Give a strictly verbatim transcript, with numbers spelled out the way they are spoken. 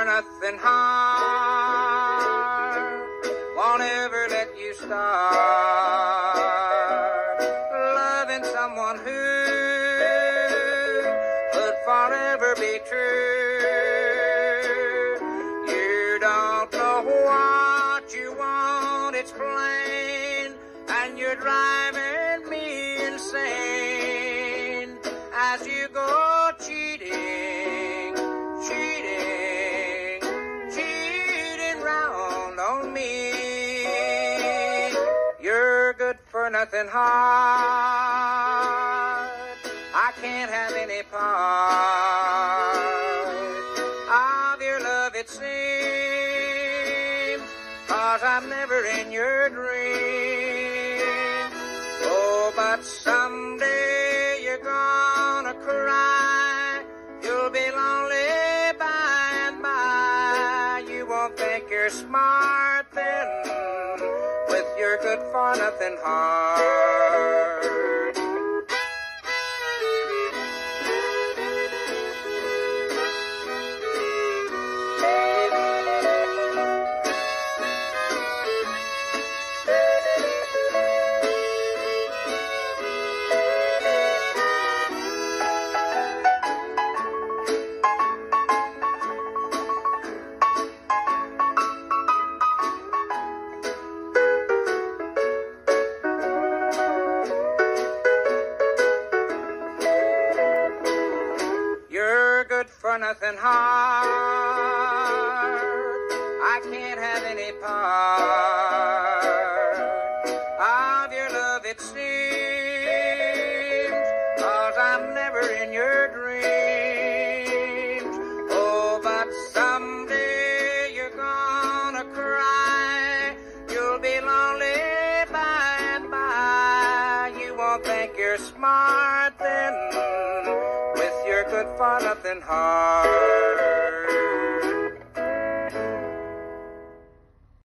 for nothing heart won't ever let you start loving someone who would forever be true. You don't know what you want, it's plain, and you're driving me insane as you go cheating, cheating, cheating round on me. You're good for nothing heart, I can't have any part of your love, it seems, 'cause I'm never in your dream. Oh, but someday you're gonna cry, you'll be lonely by and by. You won't think you're smart then with your good for nothing heart. For nothing heart, I can't have any part of your love, it seems, 'cause I'm never in your dreams. Oh, but someday you're gonna cry, you'll be lonely by and by. You won't think you're smart then with your good for nothing heart.